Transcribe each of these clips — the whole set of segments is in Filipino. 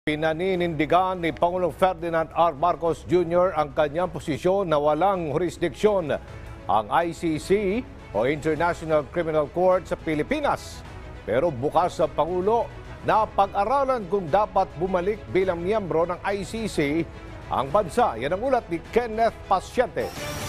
Pinaninindigan ni Pangulong Ferdinand R. Marcos Jr. ang kanyang posisyon na walang jurisdiksyon ang ICC o International Criminal Court sa Pilipinas. Pero bukas sa Pangulo na pag-aralan kung dapat bumalik bilang miyembro ng ICC ang bansa. Yan ang ulat ni Kenneth Pasyente.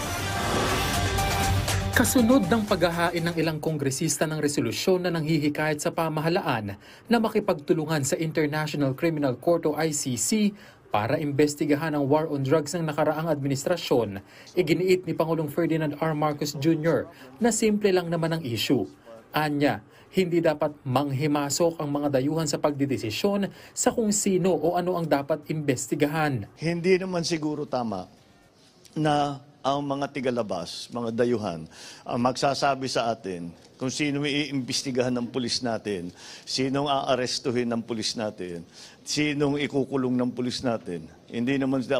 Kasunod ng paghahain ng ilang kongresista ng resolusyon na nanghihikayat sa pamahalaan na makipagtulungan sa International Criminal Court o ICC para imbestigahan ang war on drugs ng nakaraang administrasyon, iginiit ni Pangulong Ferdinand R. Marcos Jr. na simple lang naman ang issue. Anya, hindi dapat manghimasok ang mga dayuhan sa pagdidesisyon sa kung sino o ano ang dapat imbestigahan. Hindi naman siguro tama na ang mga tigalabas, mga dayuhan, ang magsasabi sa atin kung sino iimbestigahan ng pulis natin, sinong aarestuhin ng pulis natin, sinong ikukulong ng pulis natin. Hindi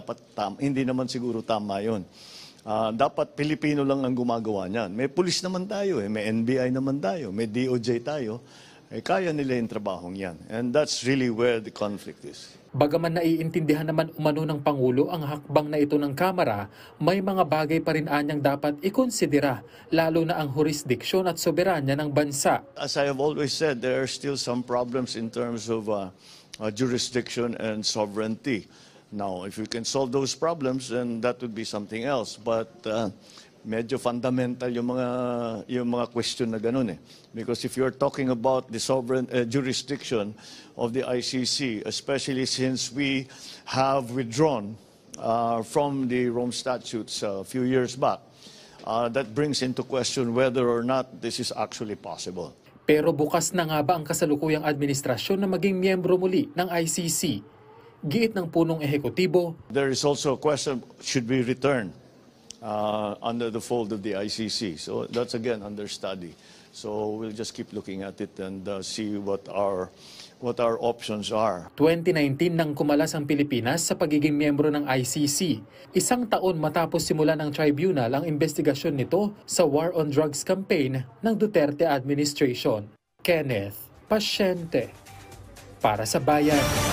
naman siguro tama 'yon. Dapat Pilipino lang ang gumagawa niyan. May pulis naman tayo, may NBI naman tayo, may DOJ tayo. Kaya nila yung trabahong yan. And that's really where the conflict is. Bagaman naiintindihan naman umano ng Pangulo ang hakbang na ito ng Kamara, may mga bagay pa rin anyang dapat ikonsidera, lalo na ang jurisdiksyon at soberanya ng bansa. As I have always said, there are still some problems in terms of jurisdiction and sovereignty. Now, if we can solve those problems, then that would be something else. But medyo fundamental yung mga question na ganun eh. Because if you're talking about the sovereign jurisdiction of the ICC, especially since we have withdrawn from the Rome Statutes a few years back, that brings into question whether or not this is actually possible. Pero bukas na nga ba ang kasalukuyang administrasyon na maging miyembro muli ng ICC? Giit ng punong ehekutibo, there is also a question, should we return under the fold of the ICC? So that's again under study. So we'll just keep looking at it and see what our options are. 2019 nang kumalas ang Pilipinas sa pagiging miyembro ng ICC. Isang taon matapos simulan ng tribunal ang investigasyon nito sa war on drugs campaign ng Duterte administration. Kenneth Pasyente para sa Bayan.